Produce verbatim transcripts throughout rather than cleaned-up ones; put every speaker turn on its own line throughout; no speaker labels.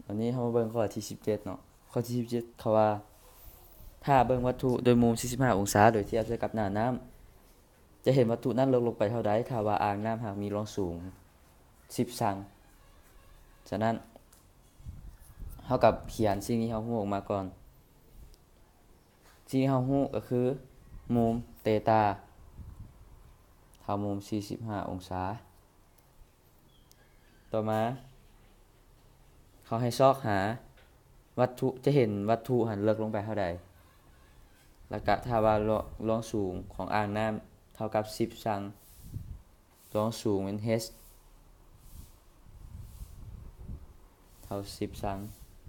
วันนี้เรามาเบิ่งข้อที่สิบเจ็ดเนาะข้อที่สิบเจ็ดเขาว่าถ้าเบิ่งวัตถุโดยมุมสี่สิบห้าองศาโดยเทียบกับหน้าน้ำจะเห็นวัตถุนั้นลดลงไปเท่าใดถ้าว่าอ่างน้ำหากมีรองสูงสิบซังฉะนั้นเฮากับเขียนสิ่งที่เฮาฮู้ออกมาก่อนสิ่งที่เฮาฮู้ก็คือมุมเตตาเท่ามุมสี่สิบห้าองศาต่อมาเขาให้ซอกหาวัตถุจะเห็นวัตถุหันเลิกลงไปเท่าใดแล้วก็ถ้าว่ารองสูงของอ่างน้ำเท่ากับสิบซังรองสูงเป็น h เท่าสิบซัง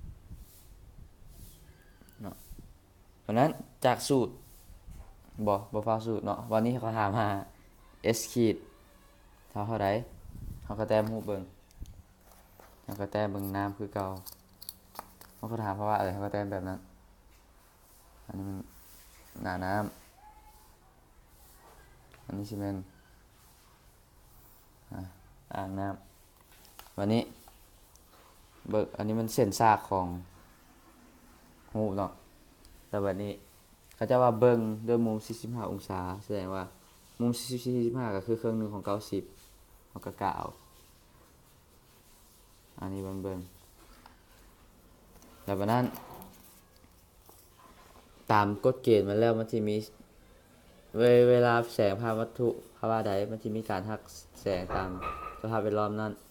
เนาะเพราะนั้นจากสูตรบ่บ่ฟ้าสูตรเนาะวันนี้เขาถามหา s ขีดเท่าเท่าใดเขาก็แต้มรูปเบิ่งเขาก็แต้มเบิ่งน้ำคือเก่าเขาก็ถามเพราะว่าอะไรเขาก็แต้มแบบนั้นอันนี้มันหน้าน้ำอันนี้สิเป็นอ่างน้ำวันนี้เบิกอันนี้มันเส้นซากของหูเนาะแต่วันนี้เขาจะว่าเบิ่งด้วยมุมสี่สิบห้าองศาแสดงว่ามุมสี่สิบห้าก็คือครึ่งหนึ่งของเก้าสิบเขาก็กะเอาอันนี้เบิ่งเบิ่งแล้ววันนั้นตามกฎเกณฑ์มาแล้วมันจะมีเวลาแสงผ่านวัตถุภาวะใดมันจะมีการหักแสงตามสภาพแวดล้อมนั้น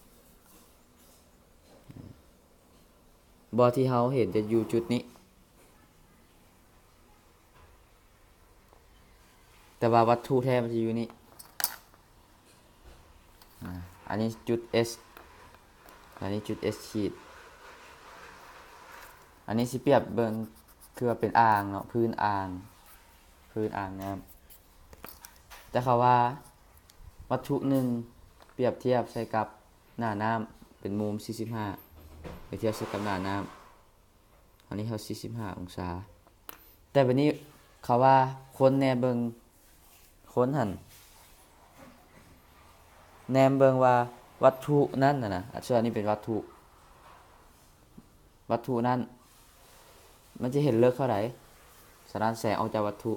บอที่เฮาเห็นจะอยู่จุดนี้แต่ว่าวัตถุแท้มันจะอยู่นี่อันนี้จุด S อันนี้จุด S ขีดอันนี้สิเปรียบเบิ่งคือว่าเป็นอ่างเนาะพื้นอ่างพื้นอ่างน้ำแต่เขาว่าวัตถุหนึ่งเปรียบเทียบใส่กับหน้าน้ำเป็นมุมสี่สิบห้าเปรียบเทียบใส่กับหน้าน้ำอันนี้เขาสี่สิบห้าองศาแต่บัดนี้เขาว่าคนแนเบิ่งคนหันแนมเบิ่งว่าวัตถุนั้นน่ะนะส่วนนี้เป็นวัตถุวัตถุนั้นมันจะเห็นเลิกเท่าไหร่สารแสงออกจากวัตถุ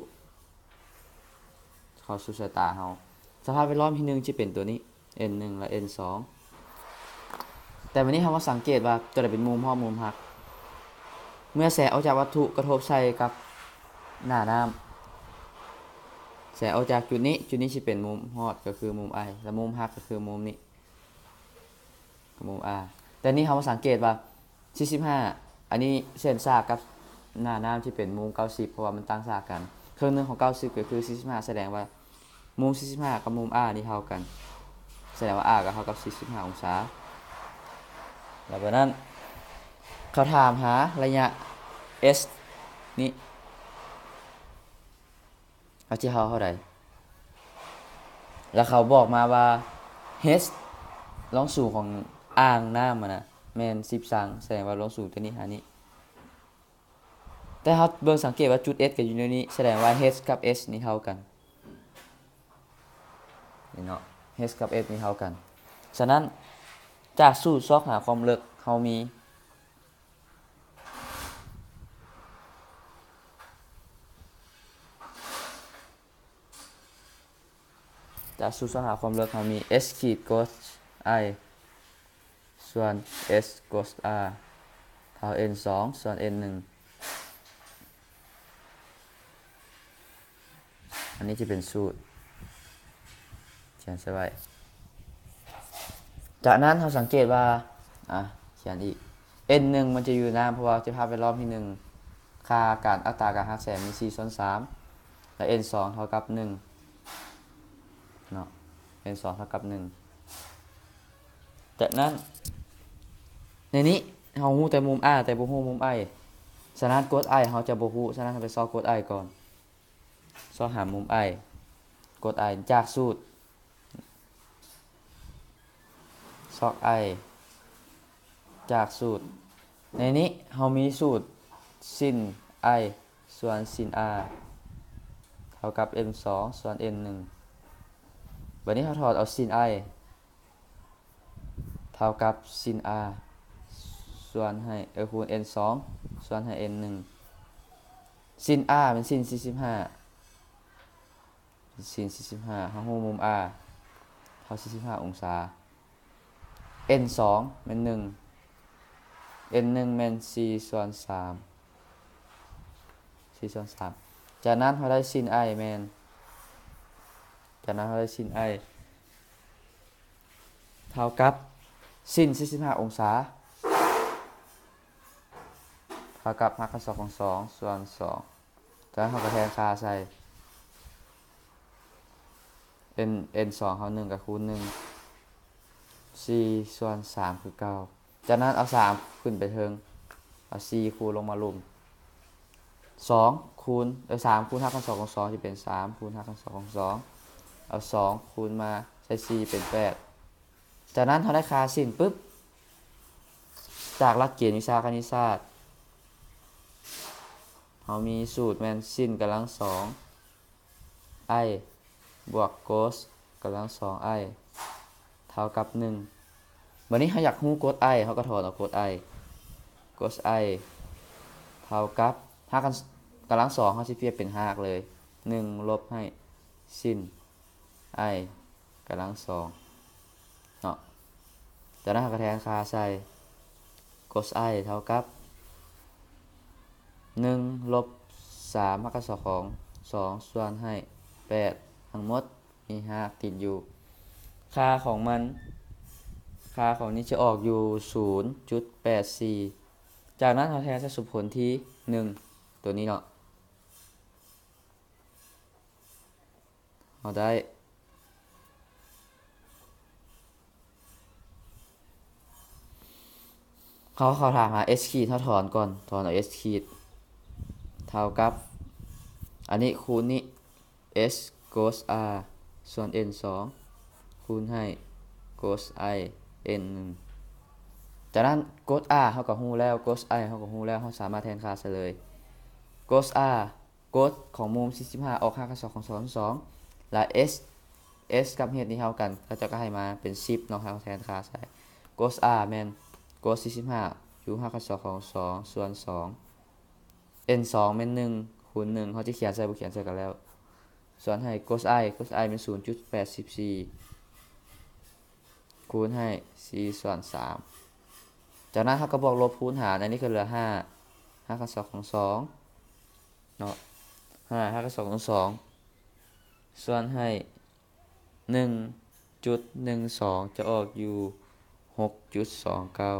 เข้าสู่สายตาเฮาสภาพแวดล้อมที่หนึ่งจะเป็นตัวนี้ เอ็น หนึ่ง และ เอ็น สอง แต่วันนี้เรามาสังเกตว่าตัวใดเป็นมุมห้อมุมหักเมื่อแสงออกจากวัตถุกระทบใส่กับหน้าน้ำแสงออกจากจุดนี้จุดนี้จะเป็นมุมฮอดก็คือมุม I และมุมหักก็คือมุมนี้มุม R แต่นี่เรามาสังเกตว่าสี่สิบห้าอันนี้เส้นซากกับหน้าน้ำที่เป็นมุมเก้าสิบเพราะว่ามันตั้งซากกันครึ่งนึงของเก้าสิบก็คือสี่สิบห้าแสดงว่ามุมสี่สิบห้ากับมุม R นี่เท่ากันแสดงว่า R ก็เท่ากับสี่สิบห้าองศาแล้วจากนั้นเขาถามหาระยะ S นี่เอาที่เท่าเท่าใดแล้วเขาบอกมาว่า H รองสูงของอ่างน้ำมันนะแม่นสิบซังแสดงว่ารองสูงตัวนี้หานี้แต่เขาเบิ่งสังเกตว่าจุด S กับอยู่ในนี้แสดงว่า H กับ S นี่เท่ากันนี่เนาะ H กับ S นี่เท่ากันฉะนั้นจากสูตรซอกหาความลึกเขามีจากสูตรซอกหาความลึกเขามี S ขีด cos I ส่วน S cos R เท่า N สองส่วน N หนึ่งอันนี้จะเป็นสูตรเขียนใส่ไว้จากนั้นเราสังเกตว่าอ่ะเขียนอีก N หนึ่งมันจะอยู่น้ำเพราะว่าสภาพแวดล้อมที่หนึ่งค่าการอัตราการหักแสงมีสี่ส่วนสามและ N สองเท่ากับหนึ่งเนาะ N สองเท่ากับหนึ่งจากนั้นในนี้เราฮู้แต่มุม R แต่บ่ฮู้มุม I ฉะนั้นกด I เราจะบ่ฮู้ฉะนั้นเราไปซอกกด I ก่อนซอกหามุม I กด I จากสูตรซอก I จากสูตรในนี้เรามีสูตรsin I ส่วน sin R เท่ากับ m สองส่วน n หนึ่งบัดนี้เราถอดเอา sin I เท่ากับ sin R สส่วนให้เออคูณ n สองส่วนให้ n หนึ่งsin r เป็น sin สี่สิบห้า sin สี่สิบห้าเฮาฮู้มุม r เท่าสี่สิบห้าองศา n สองแม่นหนึ่ง n หนึ่งแม่นสี่ส่วนสามสี่ส่วนสามจากนั้นเราได้ sin i แม่นจากนั้นเราได้ sin i เท่ากับ sin สี่สิบห้าองศาเท่ากับหักกันสองของสองส่วนสองจากนั้นเราก็แทนค่าใส่ n n สองเขาหนึ่งกับคูณหนึ่งสี่ส่วนสามคือเก้าจากนั้นเอาสามขึ้นไปเทิงเอาสี่คูณลงมาลุมสองคูณเอาสามคูณห้ากันสองของสองจะเป็นสามคูณห้ากันสองของสองเอาสองคูณมาใส่สี่เป็นแปดจากนั้นเราได้ค่าสิ้นปุ๊บจากหลักเกณฑ์วิชาคณิตศาสตร์เรามีสูตรแม่นสิ้นกำลังสอง i บวก cos กำลังสอง i เท่ากับหนึ่งวันนี้เขาอยากฮู้ cos i เขาก็ถอนเอา cos i cos i เท่ากับห้ากันกำลังสองเขาสิเปรียบเป็นห้าเลยหนึ่งลบให้sin i กำลังสองเนาะจากนั้นเขาก็แทนค่าใส่ cos i เท่ากับหนึ่งลบสามหักกันสองของสองส่วนให้แปดทั้งหมดมีห้าติดอยู่ค่าของมันค่าของนี้จะออกอยู่ ศูนย์จุดแปดสี่ จากนั้นเราแทนใส่สมผลที่หนึ่งตัวนี้เนาะเราได้เขาเขาถามหา s ขีดเท่าถอนก่อนถอนเอา s ขีดเท่ากับอันนี้คูณนี้ s cos r ส่วน n สองคูณให้ cos i n หนึ่งจากนั้น cos r เท่ากับฮู้แล้ว cos i เท่ากับฮู้แล้วเราสามารถแทนค่าใส่เลย cos r cos ของมุมสี่สิบห้าออกห้ากับสองของสองสองและ s s กับเฮ็ดนี้เท่ากันเราจะก็ให้มาเป็นสิบเนาะเราแทนค่าใส่ cos r แม่น cos สี่สิบห้าอยู่ห้ากับสองของสองส่วนสอง n สองแม่นหนึ่งคูณหนึ่งเขาจะเขียนใส่บ่เขียนใส่กันแล้วส่วนให้ cos i cos i เป็น ศูนย์จุดแปดสี่ คูณให้สี่ส่วนสามจากนั้นเราก็บอกลบคูณหารอันนี้ก็เหลือห้า ห้ากับสองของสองเนาะห้า ห้ากับสองของสองส่วนให้ หนึ่งจุดหนึ่งสอง จะออกอยู่ หกจุดสองเก้า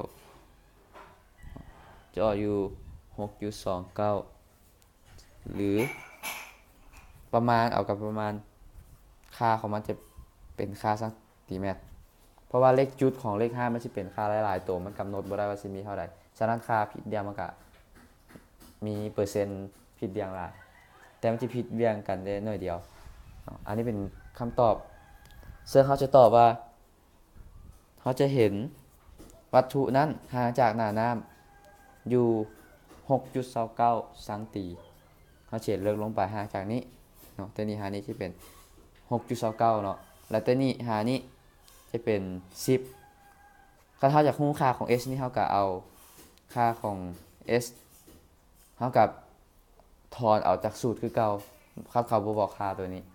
จะออกอยู่ หกจุดสองเก้า หรือประมาณเอากับประมาณค่าของมันจะเป็นค่าเซนติเมตรเพราะว่าเลขจุดของเลขห้ามันสิเป็นค่าหลายๆตัวมันกำหนดบ่ได้ว่าสิมีเท่าใดฉะนั้นค่าผิดเดียวมันก็มีเปอร์เซ็นต์ผิดเรียงหลายแต่มันสิผิดเรียงกันได้น้อยเดียวอันนี้เป็นคำตอบซึ่งเขาจะตอบว่าเขาจะเห็นวัตถุนั้นห่างจากหน้าน้ำอยู่ หกจุดสองเก้า สังตีเขาเฉดเลือกลงไปห่างจากนี้เนาะตัวนี้หานี้ที่เป็น หกจุดสองเก้า เนาะแล้วตัวนี้หานี้จะเป็นสิบถ้าเท่าจากฮู้ค่าของ s นี่เท่ากับเอาค่าของ s เท่ากับถอนเอาจากสูตรคือเก่าครับเขาบ่บอกค่าตัวนี้